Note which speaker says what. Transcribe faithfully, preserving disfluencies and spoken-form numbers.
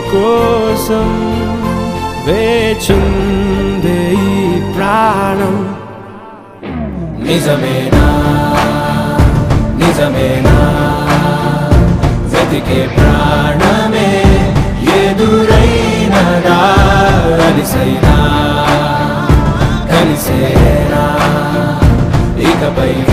Speaker 1: కోసం వేచుందే ఈ ప్రాణం. నిజమేనా నిజమేనా వెతికే ప్రాణమే ఎదురైనదా కలిసైనా కలిసేనా ఇకపై